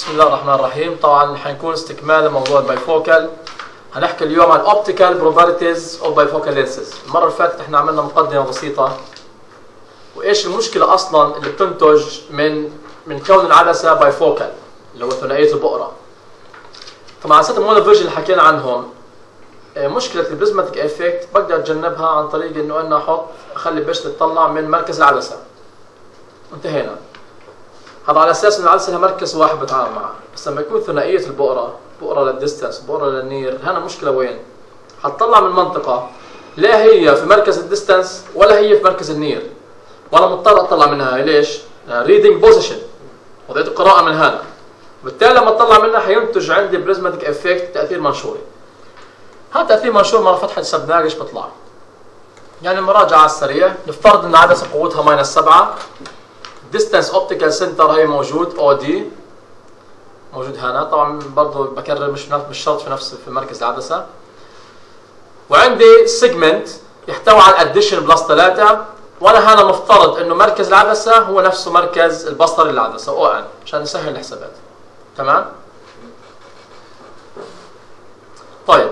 بسم الله الرحمن الرحيم. طبعا حنكون استكمال لموضوع البايفوكال. هنحكي اليوم عن اوبتيكال بروبرتيز اوف بايفوكال لينسز. المره اللي فاتت احنا عملنا مقدمه بسيطه وايش المشكله اصلا اللي بتنتج من كون العدسه بايفوكال اللي هو ثنائيه البؤره. طبعا عدسات المونوفيجن اللي حكينا عنهم مشكله البريزماتيك افكت بقدر اتجنبها عن طريق انه انا اخلي البشره تطلع من مركز العدسه. انتهينا. هذا على اساس ان العدسه لها مركز واحد بتعامل معه، بس لما يكون ثنائيه البؤره، بؤره للديستانس وبؤره للنير، هنا المشكله وين؟ حتطلع من منطقه لا هي في مركز الديستانس ولا هي في مركز النير، وانا مضطر اطلع منها. ليش؟ ريدنج بوزيشن، وضعيه القراءه من هنا. بالتالي لما اطلع منها حينتج عندي بريزماتيك افكت تاثير منشوري. هذا تاثير منشور مره فتحه سبناج ايش بيطلع؟ يعني المراجعه على السريع، نفترض ان العدسه قوتها -7، ديستانس اوبتيكال سنتر هي موجود او دي موجود هنا. طبعا برضه بكرر مش شرط في مركز العدسه. وعندي سيجمنت يحتوي على الاديشن بلس 3، وانا هنا مفترض انه مركز العدسه هو نفسه مركز البصري للعدسه او ان عشان نسهل الحسابات. تمام؟ طيب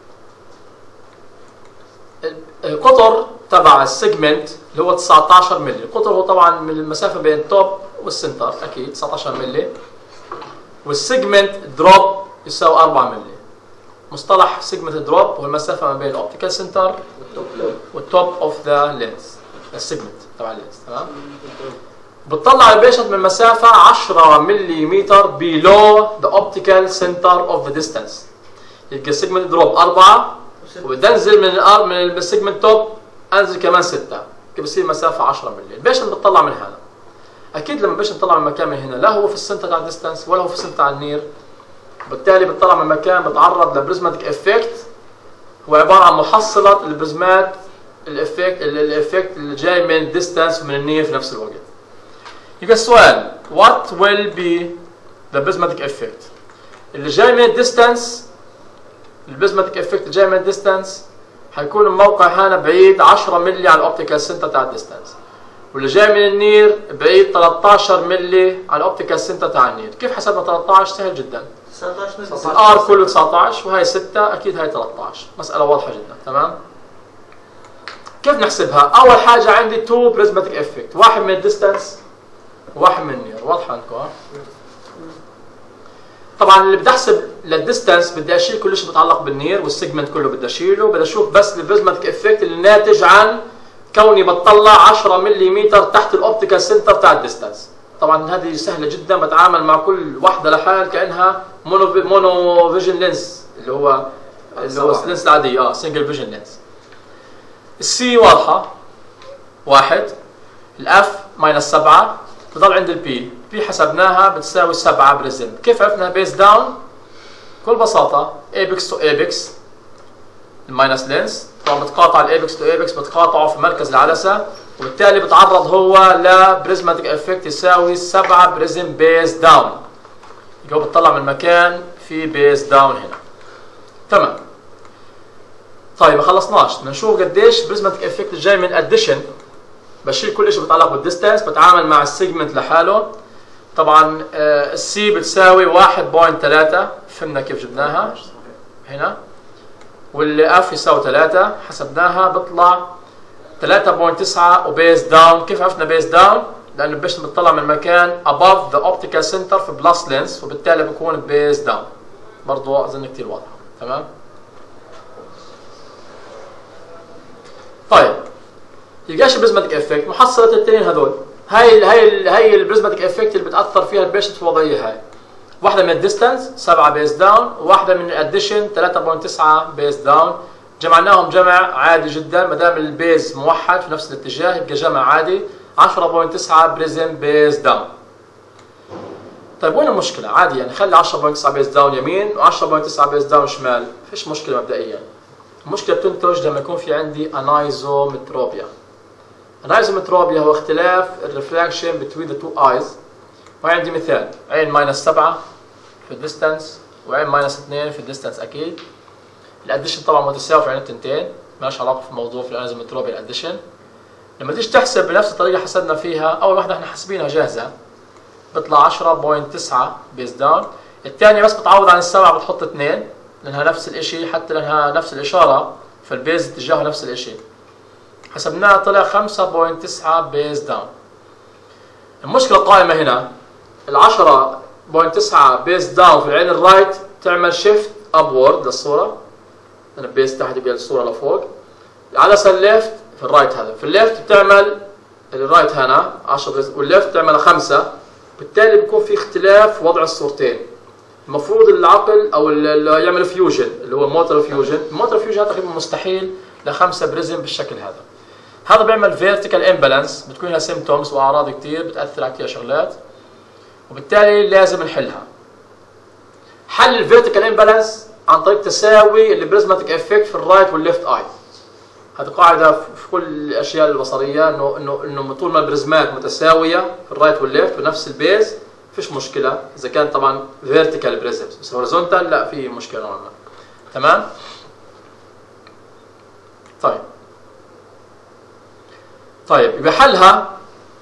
القطر تبع السيجمنت اللي هو 19 مللي. القطر هو طبعا من المسافه بين التوب والسنتر اكيد 19 مللي، والسيجمنت دروب يساوي 4 مللي. مصطلح سيجمنت دروب هو المسافه ما بين الاوبتيكال سنتر والتوب اوف ذا لينس، السيجمنت تبع اللينس. تمام؟ بتطلع البيشنت من مسافه 10 ملم below the optical center of the distance. يبقى السيجمنت دروب 4، وبدي انزل من السيجمنت توب انزل كمان 6، كيف بصير مسافه 10 مللي. البيشنت بتطلع من هنا. اكيد لما البيشنت بتطلع من مكان من هنا لا هو في السنتر تاع الديستانس ولا هو في السنتر تاع النير، بالتالي بتطلع من مكان بتعرض لبريزماتيك افكت هو عباره عن محصله البريزمات الافكت اللي جاي من الديستانس ومن النير في نفس الوقت. يبقى السؤال what will be the prismatic effect اللي جاي من الديستانس. البريزماتيك افكت اللي جاي من الديستانس حيكون الموقع هنا بعيد 10 مللي عن الاوبتيكال سنتر تاع الديستانس، واللي جاي من النير بعيد 13 مللي عن الاوبتيكال سنتر تاع النير. كيف حسبنا 13؟ سهل جدا. 19 الار كله 19 وهي 6 اكيد هي 13، مساله واضحه جدا. تمام؟ كيف نحسبها؟ اول حاجه عندي 2 بريزماتيك افكت، واحد من الديستانس وواحد من النير. واضحه عندكم؟ طبعا اللي بدي احسب للديستانس بدي اشيل كل شيء بيتعلق بالنير، والسيجمنت كله بدي اشيله، بدي اشوف بس البريزماتيك افكت اللي ناتج عن كوني بتطلع 10 ملم تحت الاوبتيكال سنتر تاع الديستانس. طبعا هذه سهله جدا، بتعامل مع كل واحده لحال كانها مونو فيجن لينس اللي هو اللينس العاديه سنجل فيجن لينس. السي واضحه 1، الاف -7، بضل عند البي. بي حسبناها بتساوي 7 بريزم. كيف عرفنا بيس داون؟ بكل بساطه ايبكس تو ايبكس الماينس لينس. طبعا بتقاطع الايبكس تو ايبكس، بتقاطعه في مركز العدسه، وبالتالي بتعرض هو لبريزماتيك افكت يساوي 7 بريزم بيس داون. يبقى بتطلع من مكان في بيس داون هنا. تمام. طيب ما خلصناش، بدنا نشوف قديش بريزماتيك افكت جاي من اديشن. بشيل كل شيء بيتعلق بالديستانس، بتعامل مع السيجمنت لحاله. طبعا السي بتساوي 1.3، فهمنا كيف جبناها هنا، والاف يساوي 3 حسبناها بطلع 3.9 وبيس داون. كيف عرفنا بيس داون؟ لانه البيشنت بتطلع من مكان above the optical center في بلس لينس، وبالتالي بكون بيس داون. برضه اظن كثير واضحه. تمام؟ طيب يلقاش البريزماتيك افكت محصله الاثنين هذول. هي البريزماتيك افكت اللي بتاثر فيها البيشنت في الوضعيه هاي. واحده من الديستانس 7 بيس داون، وواحده من الاديشن 3.9 بيس داون. جمعناهم جمع عادي جدا، ما دام البيز موحد في نفس الاتجاه يبقى جمع عادي 10.9 بريزم بيس داون. طيب وين المشكله؟ عادي يعني خلي 10.9 بيس داون يمين و10.9 بيس داون شمال، فيش مشكله مبدئيا. المشكله بتنتج لما يكون في عندي انايزومتروبيا. انايزومتروبيا هو اختلاف الريفراكشن between the two eyes. وعندي مثال عين -7 في الديستانس وعين -2 في الديستانس اكيد. الاديشن طبعا متساوي في عين التنتين، مالهاش علاقه في الموضوع في بيطلع 10.9 بيز داون. الثانيه بس بتعوض عن ال7 بتحط 2 لانها نفس الشيء، حتى لانها نفس الاشاره فالبيز اتجاهه نفس الشيء. حسبناها طلع 5.9 بيز داون. المشكله قائمه هنا، ال 10.9 بيز داون في العين الرايت تعمل شيفت ابورد للصوره، انا بيز تحت يبقى الصوره لفوق. العدسه الليفت في الرايت، هذا في الليفت بتعمل الرايت هنا 10 والليفت تعمل 5، بالتالي بيكون في اختلاف وضع الصورتين. المفروض العقل او اللي يعمل فيوجن اللي هو الموتور فيوجن، الموتور فيوجن هذا تقريبا مستحيل ل5 بريزم بالشكل هذا. هذا بيعمل فيرتيكال امبالانس، بتكون لها سيمتومز واعراض كثير بتاثر على كثير شغلات، وبالتالي لازم نحلها. حل الفيرتيكال امبالانس عن طريق تساوي البريزماتيك افكت في الرايت والليفت اي. هذه قاعده في كل الاشياء البصريه، انه طول ما البريزمات متساويه في الرايت والليفت ونفس البيز فيش مشكله، اذا كان طبعا فيرتيكال بريزمز، بس هوريزونتال لا في مشكله نوعا ما. تمام؟ طيب يبقى حلها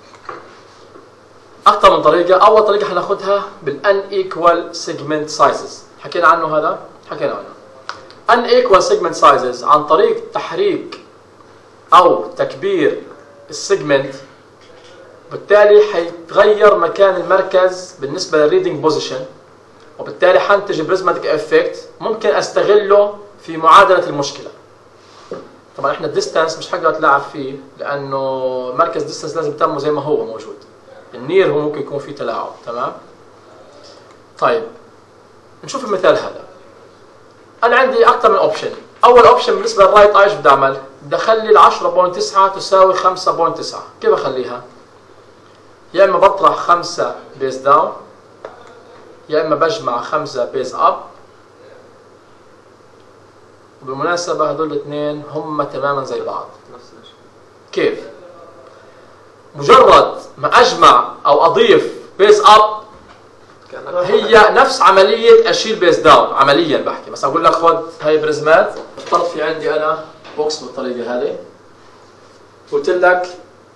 اكثر من طريقه. اول طريقه حناخذها بالانيكوال سيجمنت سايزز، حكينا عنه هذا، حكينا عنه. unequal segment sizes عن طريق تحريك او تكبير السيجمنت، بالتالي حيتغير مكان المركز بالنسبه للريدنج بوزيشن، وبالتالي حنتج بريزماتيك افكت ممكن استغله في معادله المشكله. طبعا احنا الديستانس مش حقدر اتلاعب فيه، لانه مركز ديستانس لازم يتم زي ما هو موجود. النير هو ممكن يكون فيه تلاعب. تمام؟ طيب نشوف المثال هذا. انا عندي اكثر من اوبشن. اول اوبشن بالنسبه للرايت اي ايش بدي اعمل؟ بدي اخلي ال 10.9 تساوي 5.9. كيف اخليها؟ يا اما بطرح 5 بيز داون، يا اما بجمع 5 بيز اب. وبالمناسبه هذول الاثنين هم تماما زي بعض. كيف؟ مجرد ما اجمع او اضيف بيز اب هي نفس عمليه اشيل بيز داون. عمليا بحكي، بس اقول لك خذ هاي بريزمات، افترض في عندي انا بوكس بالطريقه هذه، قلت لك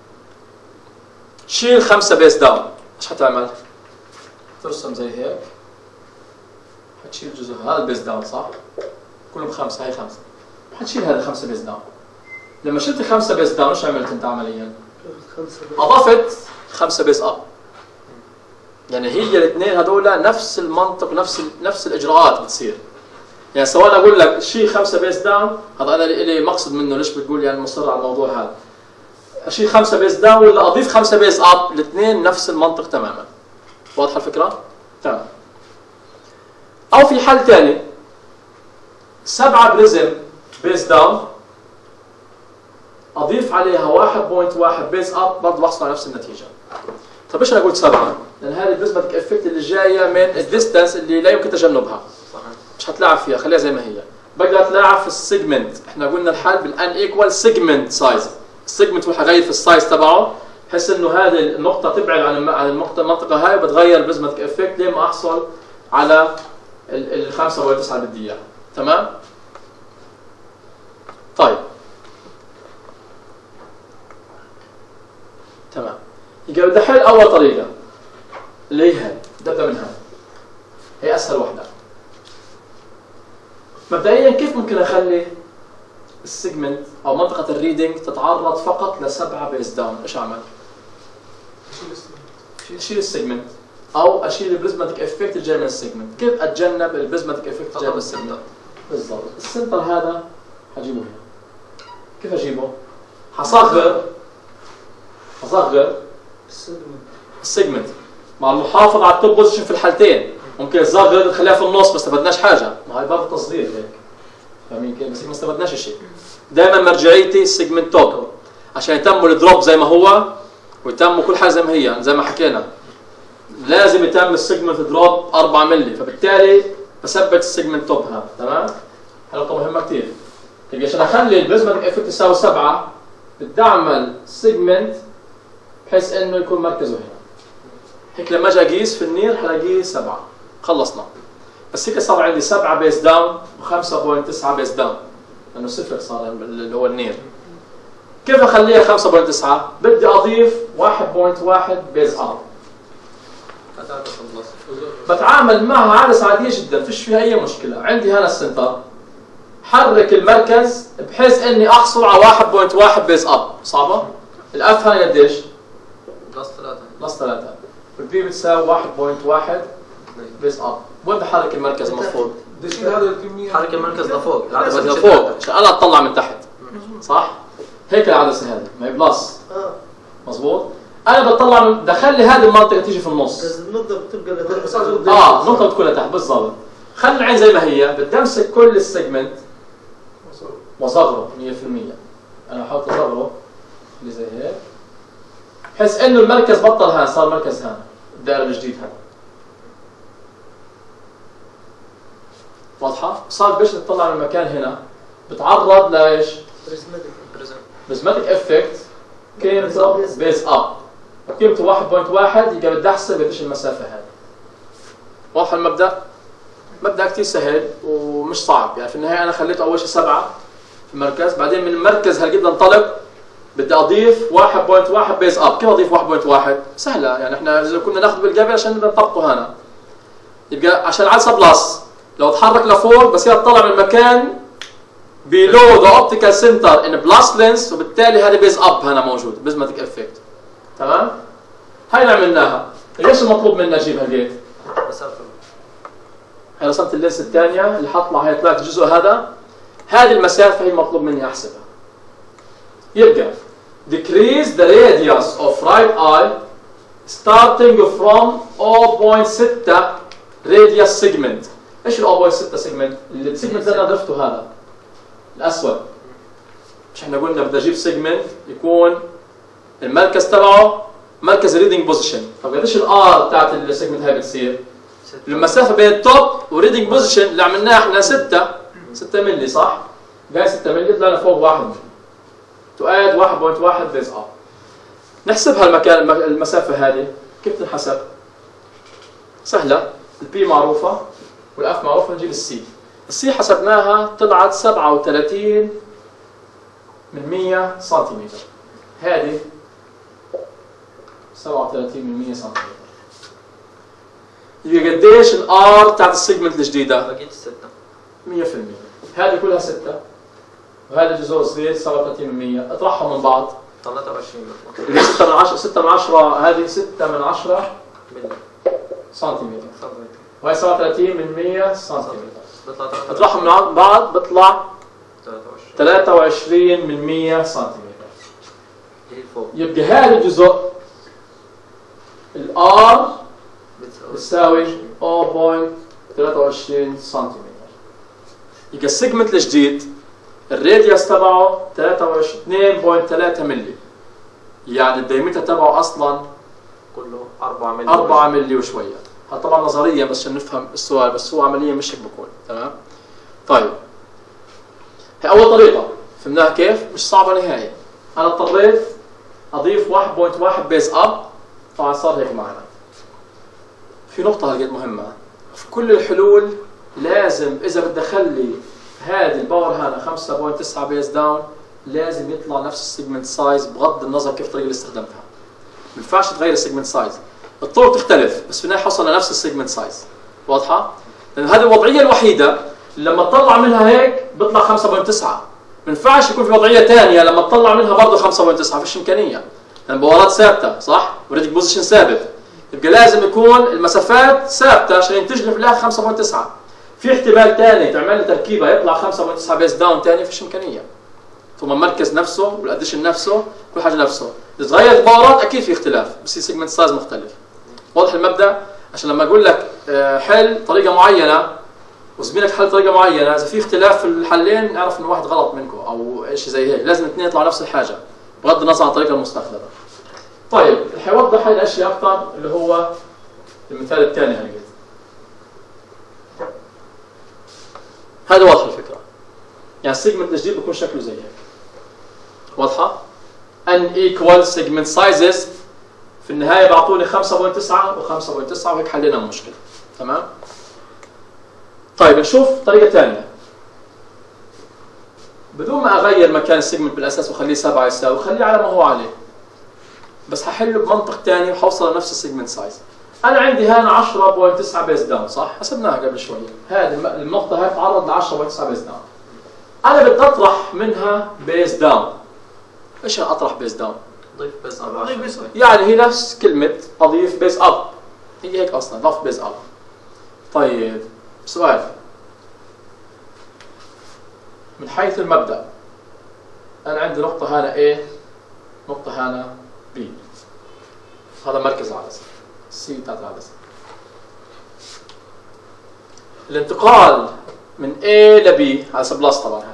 شيل 5 بيز داون. ايش حتعمل؟ ترسم زي هيك، حتشيل جزء هذا البيز داون صح؟ كلهم 5، هاي 5، حتشيل هذا 5 بيز داون. لما شلت 5 بيز داون ايش عملت انت عمليا؟ اضفت 5 بيز اب. يعني هي الاثنين هذول نفس المنطق، نفس الاجراءات بتصير. يعني سواء اقول لك شيل 5 بيز داون، هذا انا لي مقصد منه، ليش بتقول يعني مصر على الموضوع هذا؟ اشيل 5 بيز داون ولا اضيف 5 بيز اب، الاثنين نفس المنطق تماما. واضحه الفكره؟ تمام. او في حل ثاني، 7 بريزم بيز داون اضيف عليها 1.1 بيز اب، برضه بحصل على نفس النتيجه. طيب ليش انا قلت 7؟ لان هذه البريزماتيك افكت اللي جايه من الديستانس اللي لا يمكن تجنبها. مش حتلاعب فيها، خليها زي ما هي. بقدر اتلاعب في السيجمنت. احنا قلنا الحل بالان ايكوال سيجمنت سايز. السيجمنت هو حغير في السايز تبعه، بحيث انه هذه النقطه تبعد عن المنطقه هاي، وبتغير البريزماتيك افكت لين ما احصل على ال 5.9 اللي بدي اياها. تمام؟ طيب تمام. يبقى بدي احل اول طريقه اللي هي هاي، بدي من هاي، هي اسهل وحده. مبدئيا كيف ممكن اخلي السيجمنت او منطقه الريدنج تتعرض فقط ل7 بيز داون؟ ايش اعمل؟ اشيل السيجمنت او اشيل البريزماتيك افكت الجاي من السيجمنت. كيف اتجنب البريزماتيك افكت الجاي من السيجمنت؟ بالضبط، السنتر هذا حجيبه هنا. كيف اجيبه؟ حصغر السيجمنت مع المحافظه على التوب بوزيشن في الحالتين. ممكن الصغر نخليها في النص، ما استفدناش حاجه، ما هي برضه تصغير هيك. فاهمين كيف؟ بس ما استفدناش شيء. دائما مرجعيتي السيجمنت توب عشان يتم الدروب زي ما هو، ويتم كل حاجه زي ما هي. زي ما حكينا لازم يتم السيجمنت دروب 4 مللي، فبالتالي بثبت السيجمنت توب هذا. تمام؟ حلقه مهمه كثير. يبقى عشان اخلي البريزماتيك افكت يساوي 7 بدي اعمل سيجمنت بحيث انه يكون مركزه هنا. هيك لما اجي اقيس في النير حلاقيه 7. خلصنا. بس هيك صار عندي 7 بيس داون و5.9 بيس داون، لانه صفر صار اللي هو النير. كيف اخليها 5.9؟ بدي اضيف 1.1 بيز اب. بتعامل معها عدسه عاديه جدا، فيش فيها اي مشكله. عندي هنا السنتر، حرك المركز بحيث اني احصل على 1.1 بيز اب. صعبه؟ الاف هنا قديش؟ بلس 3 والبي بتساوي 1.1 بيز اب. وين بحرك المركز المفروض؟ بدي اشيل هذا الكميه، حرك المركز لفوق، العدسه لفوق عشان انا اطلع من تحت. صح؟ هيك العدسه هذه ما هي بلس. مظبوط؟ انا بطلع من دخلي هذه المنطقه تيجي في النص. بس النقطه بتبقى لتحت. نقطه بتكون لتحت بالضبط. خلي العين زي ما هي، بدي امسك كل السيجمنت واصغره 100%. انا بحاول اصغره اللي زي هيك بحيث انه المركز بطل هان، صار مركز هان الدائره الجديد هذا. واضحه؟ صار بيش تطلع من المكان هنا بتعرض لايش؟ بريزماتيك افكت قيمته بيز اب، قيمته 1.1 يبقى بدي احسب قديش المسافه هذه. واضح المبدا؟ مبدا كثير سهل ومش صعب، يعني في النهايه انا خليته اول شيء 7 في المركز، بعدين من المركز هالقد انطلق بدي اضيف 1.1 بيز اب. كيف اضيف 1.1؟ سهله، يعني احنا اذا كنا ناخذ بالقبل عشان نقدر نطبقه هنا. يبقى عشان العدسه بلس لو تحرك لفوق بس هي تطلع من المكان below the optical center in plus lens، وبالتالي هذا بيز اب هنا موجود بريزماتيك افكت. تمام؟ هاي اللي عملناها. ليش المطلوب منا نجيب هالقد؟ هي رسمت اللينس الثانيه اللي حطلع، هي طلعت الجزء هذا، هذه المسافه هي المطلوب مني احسبها. يبقى decrease the radius of right eye starting from 0.6 radius segment. ايش ال 0.6 segment؟ السيجمنت اللي انا ضفته هذا الاسود. مش احنا قلنا بدي اجيب سيجمنت يكون المركز تبعه مركز ريدنج بوزيشن. طب قديش الار بتاعت السيجمنت هاي بتصير؟ المسافه بين التوب وريدنج بوزيشن اللي عملناها احنا 6 مللي، صح؟ جاي 6 مللي طلعنا فوق 1 مللي. تؤاد 1.1 بيز اب. نحسبها المسافه هذه كيف تنحسب؟ سهله، البي معروفه والاف معروفه، نجيب السي. السي حسبناها طلعت 37 من 100 سنتيمتر. هذه 37 من 100 سنتيمتر. يبقى قديش الار تاعت السيجمنت الجديده؟ بقيت 6 100%. هذه كلها 6 وهذا جزء صغير 37 من 100. اطرحهم من بعض 23 اللي 6 من 10 6 من 10 هذه 6 من 10 سنتيمتر، وهي 37 من 100 سنتيمتر. اطرحهم من بعض بيطلع 23 من 100 سنتيمتر. يبقى هذا الجزء الار بتساوي 0.23 سنتيمتر. يبقى السيجمنت الجديد الراديوس تبعه 2.3 مللي، يعني الدايمتر تبعه اصلا كله 4 مللي 4 مللي وشويه. هذا طبعا نظريا بس عشان نفهم السؤال، بس هو عمليا مش هيك بكون. تمام؟ طيب هي اول طريقه فهمناها كيف؟ مش صعبه نهائيا. انا اضطريت اضيف 1.1 بيز اب، طبعا صار هيك معنا. في نقطه هالقد مهمه، في كل الحلول لازم اذا بدي اخلي هذه الباور هذا 5.9 بيز داون لازم يطلع نفس السيجمنت سايز بغض النظر كيف الطريقه اللي استخدمتها. ما ينفعش تغير السيجمنت سايز، الطرق تختلف بس في النهايه حصل لنفس السيجمنت سايز. واضحه؟ لان هذه الوضعيه الوحيده لما تطلع منها هيك بيطلع 5.9. ما ينفعش يكون في وضعيه ثانيه لما تطلع منها برضه 5.9، فيش امكانيه. لان البوارات ثابته، صح؟ وريدنج بوزيشن ثابت. يبقى لازم يكون المسافات ثابته عشان ينتج لي في الاخر 5.9. في احتمال ثاني تعمل لي تركيبه يطلع 5.9 بيس داون ثاني، فيش امكانيه. ثم المركز نفسه والاديشن نفسه كل حاجه نفسه. اذا تغيرت الباورات اكيد في اختلاف، بس السيجمنت سايز مختلف. واضح المبدا؟ عشان لما اقول لك حل طريقه معينه وزميلك حل طريقه معينه، اذا في اختلاف في الحلين نعرف انه واحد غلط منكم او شيء زي هيك، لازم الاثنين يطلعوا نفس الحاجه بغض النظر عن الطريقه المستخدمه. طيب اللي حيوضح هاي الاشياء اكثر اللي هو المثال الثاني هالقد. هذا واضح الفكره. يعني السيجمنت الجديد بيكون شكله زي هيك. واضحه؟ unequal segment sizes في النهايه بعطوني 5.9 و5.9 وهيك حلينا المشكله. تمام؟ طيب نشوف طريقه ثانيه. بدون ما اغير مكان السيجمنت بالاساس واخليه 7 يساوي، خليه على ما هو عليه. بس ححله بمنطق ثاني وحوصل لنفس السيجمنت سايز. انا عندي هنا 10.9 بيز داون صح؟ حسبناها قبل شوي. هذه النقطه هاي بتعرض ل 10.9 بيز داون. انا بدي اطرح منها بيز داون. ايش اطرح بيز داون؟ ضيف بس يعني هي نفس كلمه اضيف بيز اب. هي هيك اصلا ضف بيز اب. طيب سؤال، من حيث المبدا انا عندي نقطه هنا A، نقطه هنا B، هذا مركز العدسه C تاعت العدسه. الانتقال من A ل B على بلس طبعا هذا.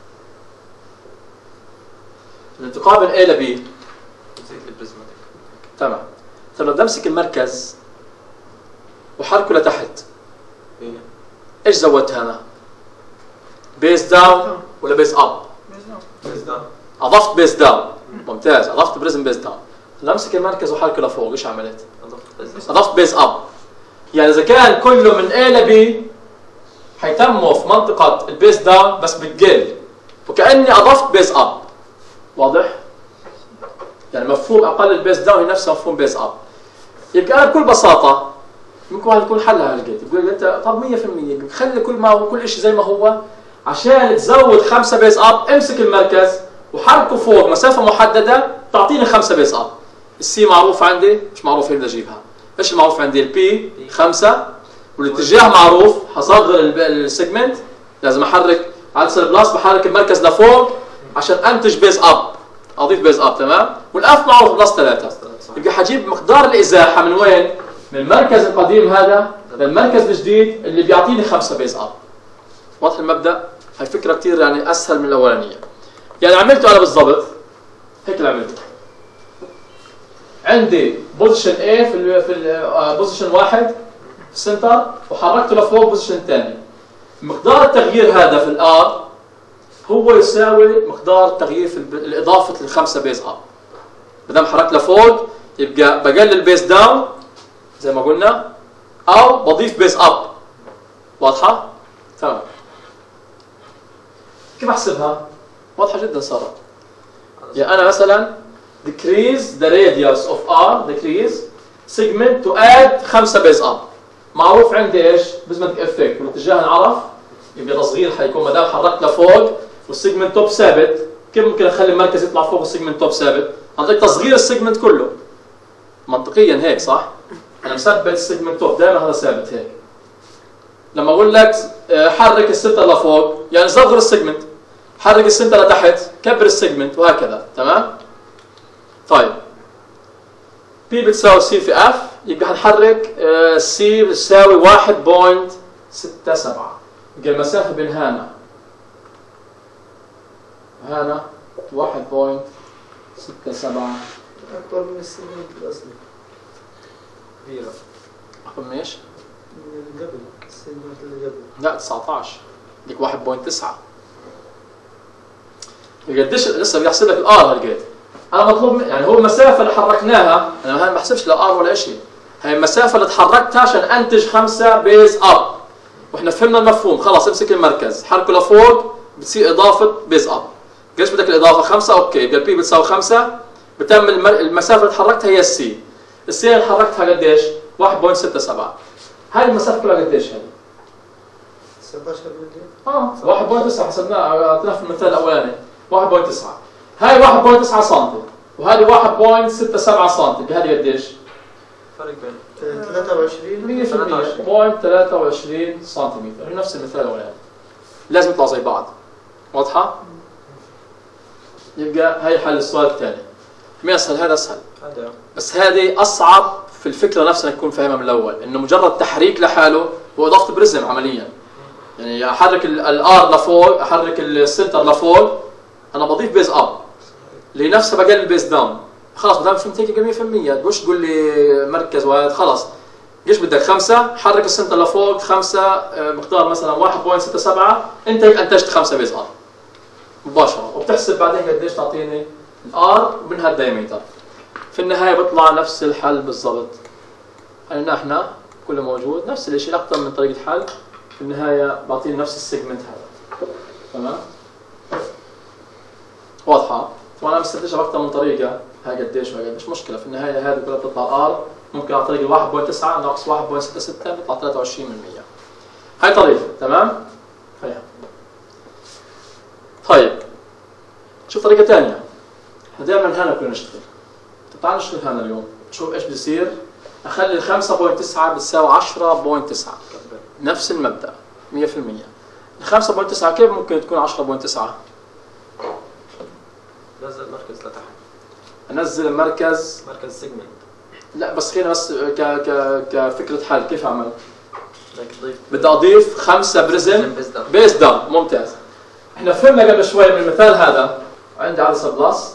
الانتقال من A ل B زيت البريزماتيك. تمام. طيب لو بدي امسك المركز وحركه لتحت ايش زودت هنا؟ بيز داون ولا بيز اب؟ بس ده اضفت بيز داون. ممتاز، اضفت بريزم بيز داون. لو امسك المركز وحركه لفوق ايش عملت؟ اضفت بيز اب. يعني اذا كان كله من A ل B حيتموا في منطقه البيز داون بس بتقل، وكاني اضفت بيز اب. واضح؟ يعني مفهوم اقل البيز داون هي نفسها مفهوم بيز اب. يبقى انا بكل بساطه ممكن واحد يكون حلها لقيت يقول انت طب 100% خلي كل شيء زي ما هو، عشان تزود 5 بيز اب امسك المركز وحركه فوق مسافه محدده تعطيني 5 بيز اب. السي معروف عندي، مش معروف هنا بدي اجيبها. ايش المعروف عندي؟ البي 5 والاتجاه معروف، حصغر السيجمنت، لازم احرك عدسه البلاس، بحرك المركز لفوق عشان انتج بيز اب، اضيف بيز اب. تمام. والاف معروف بلس 3. يبقى حجيب مقدار الازاحه من وين؟ من المركز القديم هذا للمركز الجديد اللي بيعطيني 5 بيز اب. واضح المبدا؟ هاي فكره كثير يعني اسهل من الاولانيه. يعني عملته انا بالضبط هيك اللي عملته. عندي بوزيشن A في بوزيشن 1 في السنتر، وحركته لفوق بوزيشن ثاني. مقدار التغيير هذا في الار هو يساوي مقدار التغيير في الاضافه لل5 بيز اب. ما دام حركت لفوق يبقى بقلل بيز داون زي ما قلنا، او بضيف بيز اب. واضحه؟ تمام. كيف احسبها؟ واضحه جدا صارت. يعني انا مثلا decrease the radius of R decrease segment to add 5 base up. معروف عندي ايش؟ prismatic effect والاتجاه انعرف، يبقى تصغير حيكون ما دام حركت لفوق والسيجمنت توب ثابت. كيف ممكن اخلي المركز يطلع فوق والسيجمنت توب ثابت؟ عن طريق تصغير السيجمنت كله. منطقيا هيك صح؟ انا مثبت السيجمنت توب دائما هذا ثابت هيك. لما اقول لك حرك السنتر لفوق يعني صغر السيجمنت، حرك السنتر لتحت كبر السيجمنت، وهكذا. تمام؟ طيب P بتساوي C في F، يبقى حنحرك C بتساوي 1.67. يبقى المسافة بين هنا وهنا 1.67. أكبر من السيجمنت الأصلي. كبيرة. أكبر من ايش؟ من اللي قبل، السيجمنت اللي قبل. لا 19. ديك 1.9. قديش لسه بدي احسب لك الار هالقد. انا مطلوب يعني هو المسافه اللي حركناها، انا ما بحسبش لا ار ولا شيء. هي المسافه اللي تحركتها عشان انتج 5 بيز اب. واحنا فهمنا المفهوم، خلاص امسك المركز حركه لفوق بتصير اضافه بيز اب. قديش بدك الاضافه؟ 5. اوكي، يبقى البي بتساوي 5. بتعمل المسافه اللي تحركتها هي السي. السي اللي حركتها قديش؟ 1.67. هاي المسافه كلها قديش هذه؟ 19 ملي. 1.9 حسبناها، اعطيناها في المثال الاولاني 1.9. هاي 1.9 سم وهذه 1.67 سم، بهذه قديش؟ فرق بين 23 1.23 سنتيمتر. هي نفس المثال الاولاني، لازم يطلعوا زي بعض. واضحه؟ يبقى هي حل السؤال الثاني. مين اسهل؟ هذا اسهل، بس هذه اصعب في الفكره نفسها نكون فاهمها من الاول، انه مجرد تحريك لحاله هو اضافه بريزم عمليا. يعني احرك الار لفوق، احرك السنتر لفوق، انا بضيف بيز اب اللي نفسها بقلل بيز داون. خلاص ما دام فهمت هيك 100%، تقولش تقول لي مركز وهذا خلاص. ايش بدك؟ 5 حرك السنتر لفوق، 5 مقدار مثلا 1.67، انت هيك انتجت 5 بيز اب مباشره، وبتحسب بعدين قديش تعطيني الار ومنها الدايمتر. في النهايه بيطلع نفس الحل بالضبط. يعني احنا كله موجود نفس الشيء، اكثر من طريقه حل. في النهايه بعطيني نفس السيجمنت هذا. تمام؟ واضحه؟ طبعا انا بستنتجها باكثر من طريقه، هاي قديش وهي قديش، مشكله في النهايه هذه كلها بتطلع ار، ممكن على طريقه 1.9 ناقص 1.66 بيطلع 23%. هاي طريقه تمام؟ هيها. طيب شوف طريقه ثانيه، احنا دائما هنا كنا نشتغل. طب تعال نشتغل هنا اليوم، شوف ايش بصير. اخلي ال 5.9 بتساوي 10.9، نفس المبدا 100%. ال 5.9 كيف ممكن تكون 10.9؟ نزل المركز لتحت. انزل المركز، مركز سيجمنت. لا بس خلينا بس كفكره حل، كيف اعمل؟ بدك تضيف. بدي اضيف 5 بريزم بيز بيز داون. ممتاز. احنا فهمنا قبل شوي من المثال هذا، عندي عدسه بلس،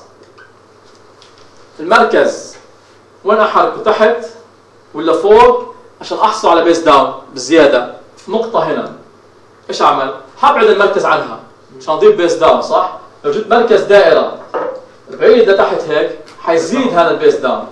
المركز وين احركه، تحت ولا فوق عشان احصل على بيز داون بزياده في نقطه هنا. ايش اعمل؟ حبعد المركز عنها عشان اضيف بيز داون، صح؟ لو جبت مركز دائره بعيد لتحت هيك حيزيد هذا البيز داون.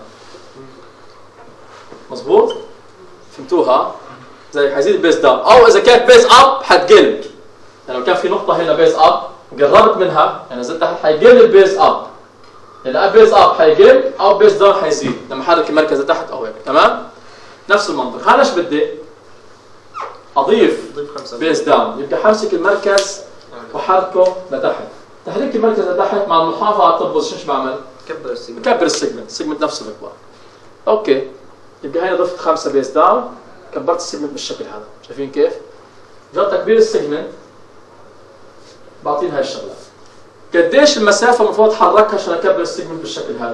مظبوط؟ فهمتوها؟ زي حيزيد البيز داون، او اذا كانت بيز اب حتقل. يعني لو كان في نقطه هنا بيز اب وقربت منها يعني نزلت تحت حيقل البيز اب. يعني بيز اب حيقل او بيز داون حيزيد لما احرك المركز لتحت او هيك، تمام؟ نفس المنطق. هذا ايش بدي؟ اضيف بيز داون، يبقى حمسك المركز وحركه لتحت. تحريك المركز لتحت مع المحافظه على التربوز شو بعمل؟ كبر السيجمنت. بكبر السيجمنت، السيجمنت نفسه بكبر. اوكي، يبقى هنا ضفت 5 بيز داون، كبرت السيجمنت بالشكل هذا، شايفين كيف؟ جرب تكبير السيجمنت بعطينا هاي الشغله. قديش المسافه المفروض اتحركها عشان اكبر السيجمنت بالشكل هذا؟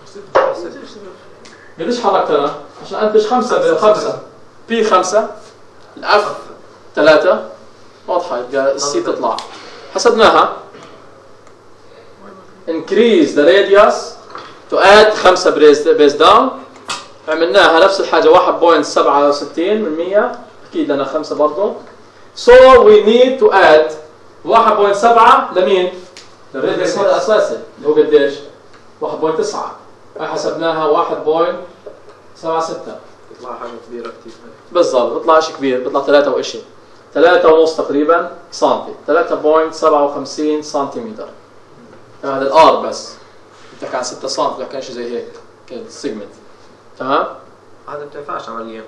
قديش حركت انا؟ عشان انتج 5 بي 5 الاف 3 واضحه، يبقى السي تطلع. حسبناها increase the radius to add 5 base down، عملناها نفس الحاجه 1.67%، اكيد لنا 5 برضه. so we need to add 1.7 لمين؟ للراديوس هذا الاساسي اللي هو قديش؟ 1.9. حسبناها 1.76. بيطلع حاجه كبيره كثير. بالضبط، بيطلع شيء كبير، بيطلع 3 وشيء 3.5 تقريبا سنتي، 3.57 سنتيمتر. هذا الار بس بتحكي عن 6 سم، بتحكي عن شيء زي هيك كده السيجمنت. تمام؟ هذا بتنفعش عمليا.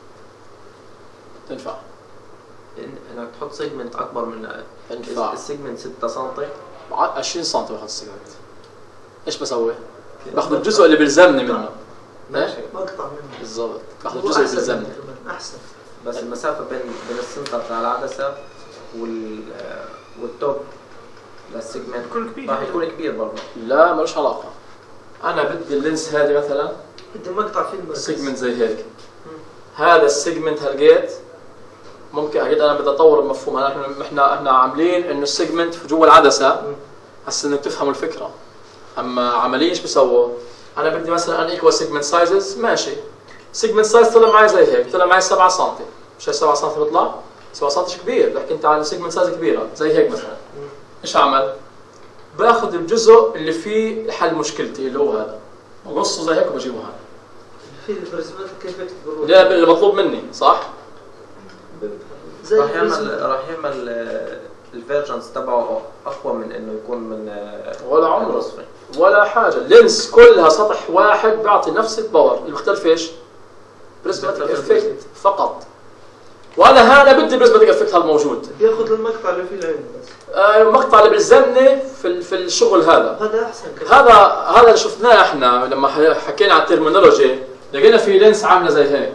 تنفع انك تحط سيجمنت اكبر من تنفع. السيجمنت 6 سم 20 سم باخذ السيجمنت. ايش بسوي؟ باخذ الجزء اللي بيلزمني منه. ماشي، مقطع منه بالضبط، باخذ الجزء اللي بيلزمني. احسن. بس المسافه بين السنتر تاع العدسه والتوب للسيجمنت راح يكون كبير برضه. لا ملوش علاقه. انا بدي اللينس هذه مثلا بدي مقطع في المركز سيجمنت زي هيك. هذا السيجمنت هلقيت ممكن اكيد انا بدي اطور المفهوم. احنا عاملين انه السيجمنت في جوا العدسه هسه انك تفهموا الفكره. اما عمليا ايش بسووا؟ انا بدي مثلا ان ايكوال سيجمنت سايزز، ماشي. سيجمنت سايز طلع معي زي هيك، طلع معي 7 سم. مش هي 7 سم بيطلع؟ 7 سم كبير، بحكي انت عن سيجمنت سايز كبيره زي هيك مثلا. ايش اعمل؟ باخذ الجزء اللي فيه حل مشكلتي اللي هو هذا، بقصه زي هيك وبجيبه هذا. في البرزمات كيف تكبروا؟ ده اللي مطلوب مني، صح؟ راح يعمل الفيرجنز تبعه اقوى من انه يكون من ولا عمره ولا حاجه. اللينس كلها سطح واحد بيعطي نفس الباور، اللي بيختلف ايش؟ بريزماتيك افكت فقط. وانا هذا بدي بريزماتيك افكت هالموجود. ياخذ المقطع اللي فيه العين بس. المقطع اللي بيلزمني في الشغل هذا. هذا احسن كده. هذا اللي شفناه احنا لما حكينا عن الترمينولوجي، لقينا في لينس عامله زي هيك.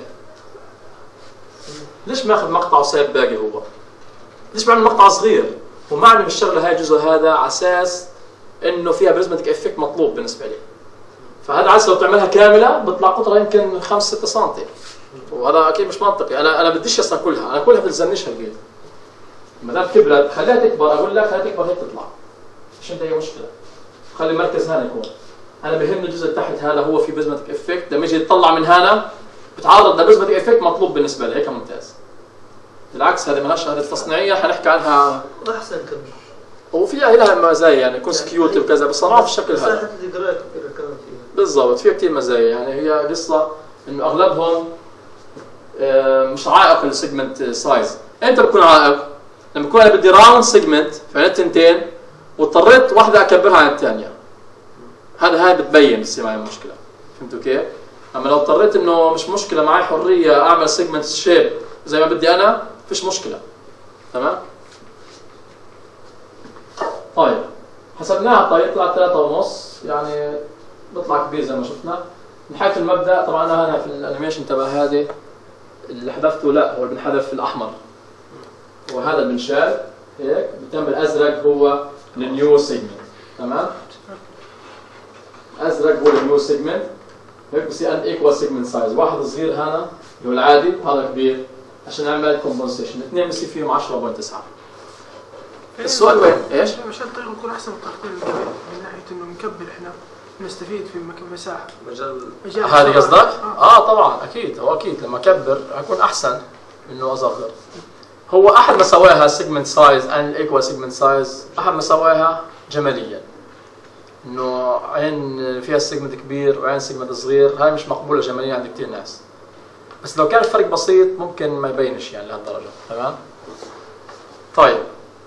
ليش ماخذ مقطع وسايب باقي هو؟ ليش بعمل مقطع صغير؟ ومعني بالشغله هاي الجزء هذا على اساس انه فيها بريزماتيك افكت مطلوب بالنسبه لي. فهذا عسى لو تعملها كامله بيطلع قطرها يمكن 5 6 سم. وهذا اكيد مش منطقي. انا بديش اصلا كلها، انا كلها بتلزمنيش هالقد. ما دام كبرت خليها تكبر، اقول لك خليها تكبر هيك تطلع. مش عندي اي مشكله. خلي المركز هنا يكون. انا بهمني الجزء اللي تحت هذا هو في بريزماتيك افكت، لما يجي يطلع من هنا بتعرض لبريزماتيك افكت مطلوب بالنسبه لي، هيك ممتاز. بالعكس هذه مالهاش شهاده تصنيعيه حنحكي عنها احسن كمان. وفيها لها مزايا يعني يكون سكيوت وكذا، بس صنعوها بالشكل هذا. مساحه القراءه كبيره كمان فيها. بالضبط، فيها كثير مزايا. يعني هي قصه انه اغلبهم مش عائق للسيجمنت سايز. امتى بكون عائق؟ لما بكون انا بدي راوند سيجمنت فعلا تنتين واضطريت واحده اكبرها عن الثانيه. هاي بتبين بتصير معي مشكله. فهمتوا كيف؟ اما لو اضطريت انه مش مشكله، معي حريه اعمل سيجمنت شيب زي ما بدي انا، فيش مشكله. تمام؟ طيب حسبناها، طيب طلعت 3.5، يعني بيطلع كبير زي ما شفنا. من حيث المبدا طبعا انا هنا في الانيميشن تبع هذه اللي حذفته، لا هو بنحذف في الاحمر، وهذا بنشال هيك، بتم الازرق هو النيو سيجمنت. تمام؟ الازرق هو النيو سيجمنت، هيك بصير ان ايكوال سيجمنت سايز، واحد صغير هنا اللي هو العادي وهذا كبير عشان نعمل كومبنسيشن، الاثنين بصير فيهم 10.9. السؤال وين؟ ايش؟ مشان الطريق يكون احسن من الطريقتين اللي قبل، من ناحيه انه بنكبر احنا نستفيد في مساحه. مجال هذه قصدك؟ طبعا اكيد، هو اكيد لما اكبر حيكون احسن انه اصغر. هو احد مساواها سيجمنت سايز ان ايكوال سيجمنت سايز، احد مساواها جماليا انه عين فيها سيجمنت كبير وعين سيجمنت صغير، هاي مش مقبوله جماليا عند كثير ناس. بس لو كان الفرق بسيط ممكن ما يبينش يعني لهالدرجه. تمام؟ طيب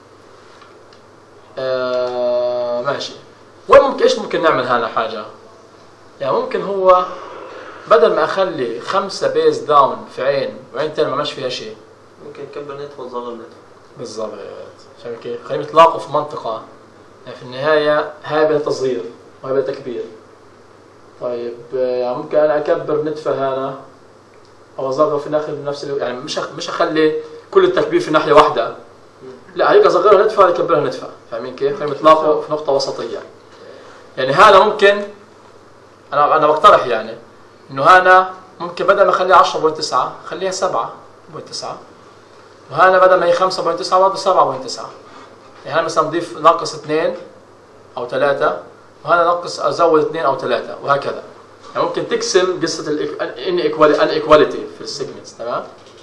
ماشي. وين ممكن ايش ممكن نعمل هنا حاجه؟ يعني ممكن هو بدل ما اخلي 5 بيز داون في عين وعين ثانيه ما عملش فيها شيء، ممكن نكبر نتفه ونصغر نتفه. بالضبط. شايف كيف؟ خليهم يتلاقوا في منطقه، يعني في النهايه هاي بدها تصغير وهي بدها تكبير. طيب يعني ممكن انا اكبر نتفه هنا او اصغر في ناحيه نفس يعني مش اخلي كل التكبير في ناحيه واحده، لا هيك اصغرها نتفه هذه اكبرها نتفه. فاهمين كيف؟ خليهم يتلاقوا في نقطه وسطيه. يعني هذا ممكن انا بقترح يعني انه هنا ممكن بدل ما اخليها 10.9 خليها 7.9، وهنا بدل ما هي 5.9 برضه 7.9. يعني هنا مثلا نضيف ناقص 2 او 3، وهنا ناقص ازود 2 او 3، وهكذا. يعني ممكن تقسم قصه الانيكواليتي في السيجمنتس. تمام؟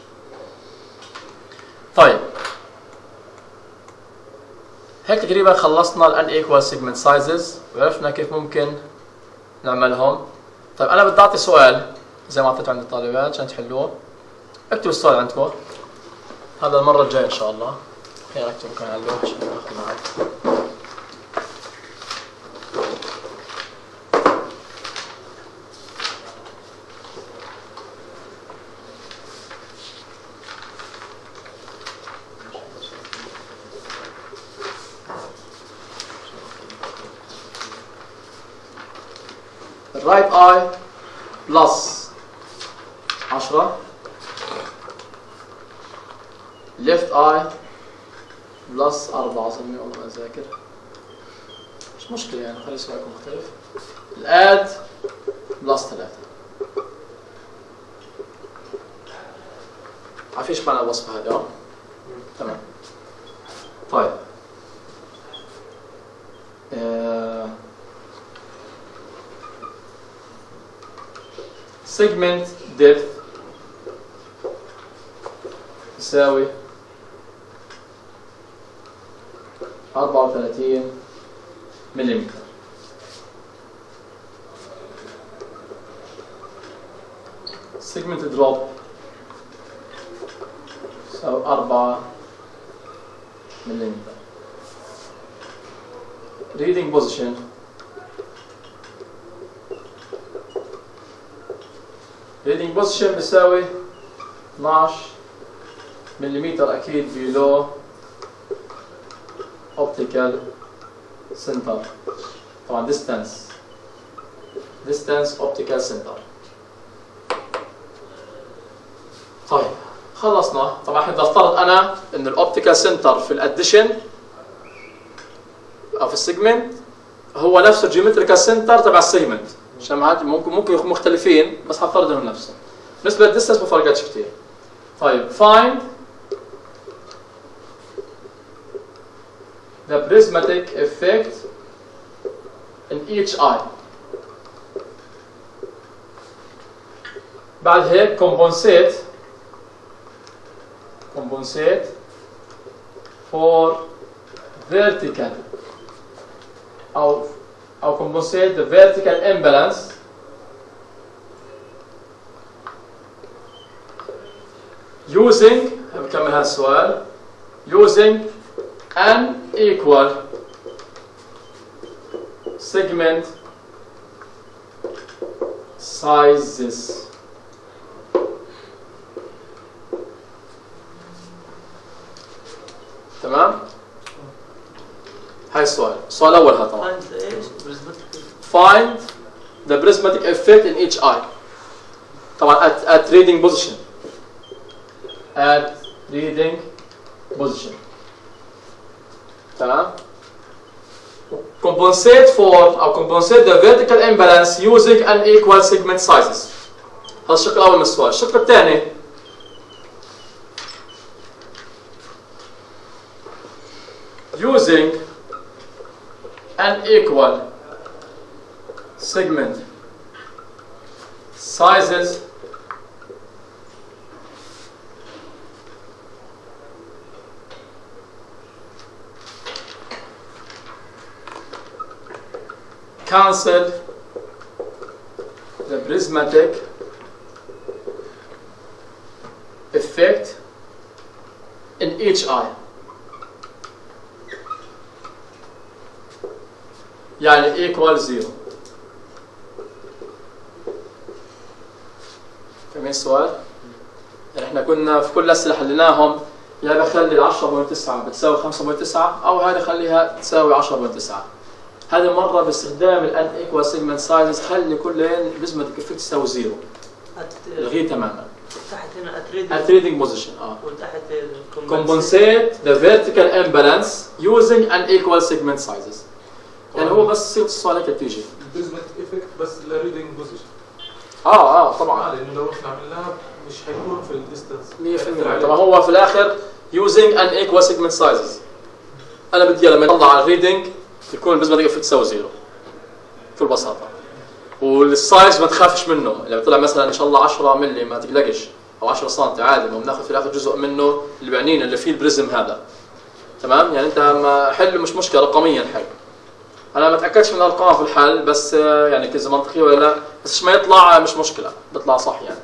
طيب هيك تقريبا خلصنا الان ايكوال سيجمنت سايزز وعرفنا كيف ممكن نعملهم. طيب انا بدي اعطي سؤال زي ما اعطيته عند الطالبات عشان تحلوه. اكتبوا السؤال عندكم، هذا المره الجايه ان شاء الله. خلينا نكتب كمان على اللوحه عشان ناخذ معك. right eye plus 10 left eye plus 4 أظن، والله ما أذاكر، مش مشكلة يعني خلي سؤالكم مختلف. الاد plus 3. عارفيش معنى الوصفة هذه؟ تمام. طيب segment depth يساوي 34 ملم. segment drop يساوي 4 ملم. reading position بيساوي 12 ملم اكيد below optical center. طبعا distance optical center. طيب خلصنا. طبعا احنا نفترض انا ان الاوبتيكال سنتر في الاديشن او في السيجمنت هو نفسه الجيومتريكال سنتر تبع السيجمنت، عشان ممكن يكونوا مختلفين بس هفترض انهم نفسه. بالنسبه للديستنس ما فرقتش كثير. طيب find the prismatic effect in each eye. بعد هيك compensate for vertical أو compensate the vertical imbalance using بكمل هذا السؤال using unequal segment sizes. تمام؟ هاي السؤال الأول هذا طبعا. Find the prismatic effect in each eye. طبعا at reading position. At reading position. تمام؟ Compensate for أو compensate the vertical imbalance using unequal segment sizes. هذا الشق الأول من السؤال. الشق الثاني using unequal segment sizes cancel the prismatic effect in each eye. يعني equal 0. فاهمين السؤال؟ يعني احنا كنا في كل الأسئلة حليناهم يا بخلي 10.9 بتساوي 5.9 أو هذا خليها تساوي 10.9. هذه مرة باستخدام الان equal segment sizes خلي كلين prismatic effect تساوي 0. الغيه تماما. تحت هنا at reading position وتحت compensate the vertical imbalance using unequal segment sizes. يعني هو بس صيغة السؤال هيك بتيجي. prismatic effect بس للريدنج بوزيشن. طبعا. لأنه لو احنا عملناها مش حيكون في الديستنس. 100%. طبعا هو في الآخر using unequal segment sizes. أنا بدي لما يطلع على الريدنج يكون prismatic effect تساوي 0. بكل بساطة. والسايز ما تخافش منه، لما طلع مثلا ان شاء الله 10 ملي ما تقلقش او 10 سم عادي، ما بناخذ في الاخر جزء منه اللي بعنينا اللي فيه البريزم هذا. تمام؟ يعني انت ما حله مش مشكله رقميا حل. انا ما اتاكدش من الارقام في الحل بس يعني كذا منطقيه ولا لا، بس ما يطلع مش مشكله، بيطلع صح يعني.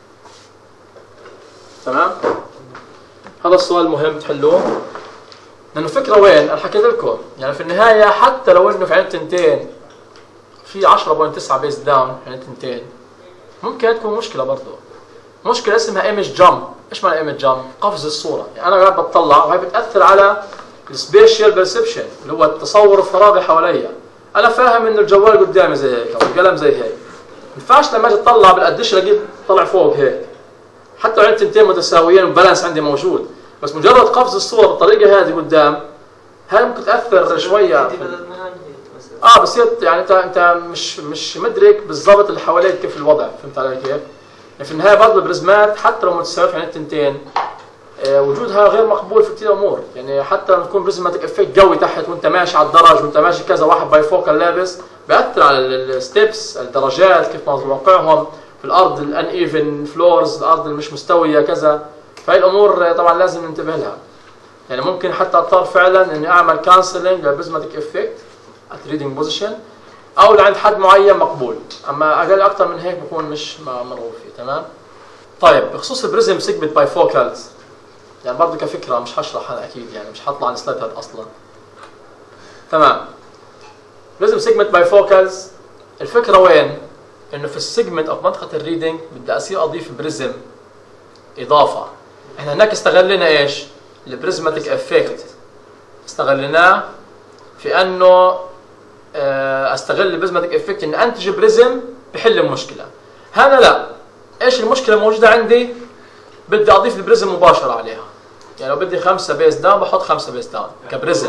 تمام؟ هذا السؤال مهم تحلوه. لانه الفكره وين؟ انا حكيت لكم، يعني في النهايه حتى لو انه في عين تنتين في 10.9 بيس داون يعني تنتين ممكن تكون مشكله برضه. مشكله اسمها ايمج جامب. ايش معنى ايمج جامب؟ قفز الصوره. يعني انا قاعد بتطلع وهي بتاثر على السبيشال بيرسبشن اللي هو التصور الفراغي حواليا. انا فاهم انه الجوال قدامي زي هيك او القلم زي هيك. ما ينفعش لما اجي اطلع بالقديش الاقيه طلع فوق هيك. حتى لو عندي تنتين متساويين والبالانس عندي موجود، بس مجرد قفز الصوره بالطريقه هذه قدام هاي ممكن تاثر شويه. بس يعني انت مش مدرك بالضبط اللي حواليك كيف الوضع، فهمت علي كيف؟ يعني في النهايه برضه البريزمات حتى لو متساويه يعني التنتين وجودها غير مقبول في كثير امور، يعني حتى لما تكون بريزماتيك افكت قوي تحت وانت ماشي على الدرج وانت ماشي كذا واحد بايفوكال لابس بياثر على الستبس، الدرجات كيف موقعهم في الارض، الان ايفن فلورز، الارض اللي مش مستويه كذا. فهي الامور طبعا لازم ننتبه لها. يعني ممكن حتى اضطر فعلا اني اعمل كانسلنج للبريزماتيك افكت at reading position او لعند حد معين مقبول، اما اقل اكثر من هيك بكون مش مرغوب فيه. تمام؟ طيب بخصوص البريزم سيجمنت بايفوكالز يعني برضه كفكره مش هشرح انا اكيد، يعني مش هطلع على السلايد هذا اصلا. تمام؟ بريزم سيجمنت بايفوكالز الفكره وين؟ انه في السيجمنت او منطقه الريدنج بدي اصير اضيف بريزم اضافه. احنا هناك استغلنا ايش؟ البريزماتيك افكت استغلناه في انه استغل البريزماتيك افكت ان انتج بريزم بحل المشكله. هنا لا، ايش المشكله موجوده عندي؟ بدي اضيف البريزم مباشره عليها. يعني لو بدي 5 بيس داون بحط 5 بيس داون كبريزم.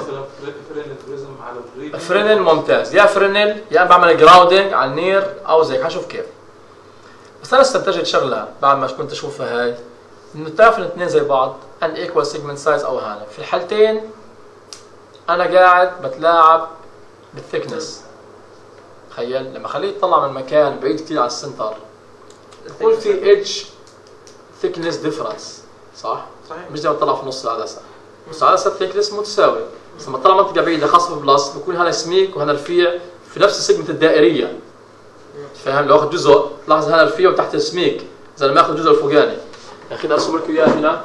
فرينل ممتاز، يا فرينل يا اما بعمل جراوندنج على النير او زيك، حشوف كيف. بس انا استنتجت شغله بعد ما كنت اشوفها هاي، انه تعرف الاثنين زي بعض ان ايكوال سيجمنت سايز او هذا، في الحالتين انا قاعد بتلاعب بالثيكنس. تخيل لما اخليه يطلع من مكان بعيد كثير على السنتر قلت في ايدج ثيكنس ديفرنس، صح؟ مش زي ما تطلع في نص العدسه. نص العدسه الثيكنس متساوي، بس لما تطلع منطقه بعيده خاصه بالبلس بكون هذا سميك وهذا رفيع في نفس السيجمنت الدائريه. فاهم؟ لو اخذ جزء تلاحظ هذا رفيع وتحت السميك، اذا لما اخذ الجزء الفوقاني. يا اخي بدي ارسم لكم اياه هنا.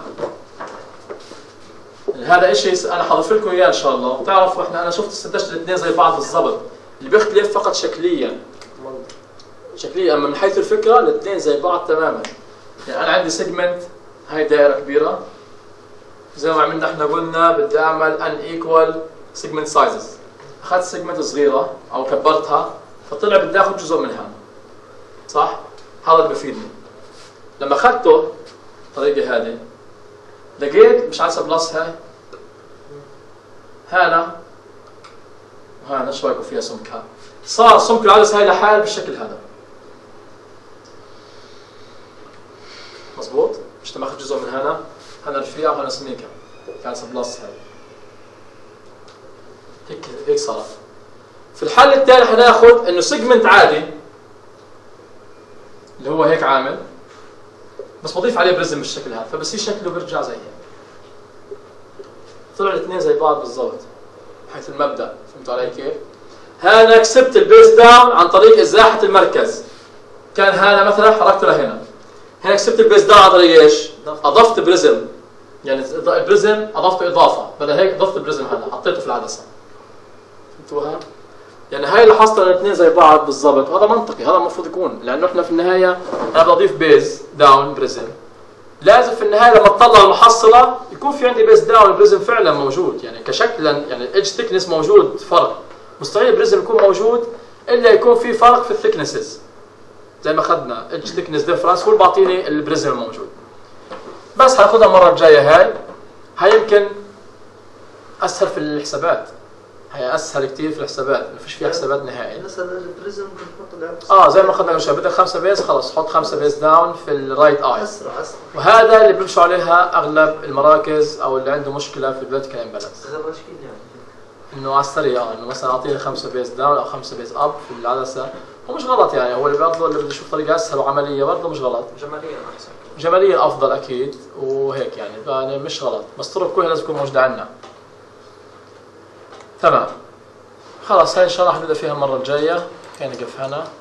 هذا شيء انا حاضيف لكم اياه ان شاء الله، وتعرفوا انا شفت استنتجت الاثنين زي بعض بالضبط، اللي بيختلف فقط شكليا. شكليا اما من حيث الفكره الاثنين زي بعض تماما. يعني انا عندي سيجمنت، هاي دائره كبيره زي ما عملنا احنا، قلنا بدي اعمل ان ايكوال سيجمنت سايزز. اخذت سيجمنت صغيره او كبرتها فطلع بدي اخذ جزء منها، صح؟ هذا اللي بفيدني. لما اخذته الطريقه هذه لقيت مش عايز بلس هانا وهانا، شو رايكم فيها سمكها؟ صار سمك العدسه هاي لحال بالشكل هذا. مظبوط؟ مش تماخذ جزء من هنا رفيع وهنا سميكه، كان بلس هيك صارت. في الحل الثاني حناخذ انه سيجمنت عادي اللي هو هيك عامل، بس بضيف عليه بريزم بالشكل هذا، فبصير شكله بيرجع زي هيك. طلع الاثنين زي بعض بالضبط حيث المبدا، فهمتوا علي كيف؟ هنا كسبت البيس داون عن طريق ازاحه المركز. كان هنا مثلا حركته لهنا. هنا كسبت البيس داون عن طريق ايش؟ اضفت بريزم، يعني البريزم اضفته اضافه، بدل هيك اضفت بريزم هنا حطيته في العدسه. فهمتوها؟ يعني هاي اللي حصل الاثنين زي بعض بالضبط، وهذا منطقي، هذا المفروض يكون، لانه احنا في النهايه انا بدي اضيف بيز داون بريزم، لازم في النهايه لما تطلع المحصله يكون في عندي بيز داون بريزم فعلا موجود، يعني كشكلا، يعني الايدج ثيكنس موجود، فرق مستحيل البريزم يكون موجود الا يكون في فرق في الثيكنسز، زي ما اخذنا ايدج ثيكنس ديفرنس هو اللي بعطيني البريزم الموجود. بس حناخذها المره الجايه، هاي يمكن اسهل في الحسابات، هي اسهل كثير في الحسابات، ما فيش فيها حسابات نهائي. مثلا البريزم بنحط زي ما اخذنا قبل شوي، بدك 5 بيز خلص حط 5 بيز داون في الرايت اي. اسرع. وهذا اللي بيمشوا عليها اغلب المراكز او اللي عنده مشكله في الفيرتيكال امبالانس. هذا مشكلة يعني. انه على السريع انه مثلا اعطيني 5 بيز داون او 5 بيز اب في العدسه، هو مش غلط يعني، هو اللي برضه اللي بده يشوف طريقه اسهل وعمليه برضه مش غلط. جماليا احسن. جماليا افضل اكيد وهيك يعني مش غلط، بس الطرق كلها لازم تكون موجوده عندنا. تمام. خلاص هاي ان شاء الله حنبدا فيها المره الجايه، كان نقف هنا.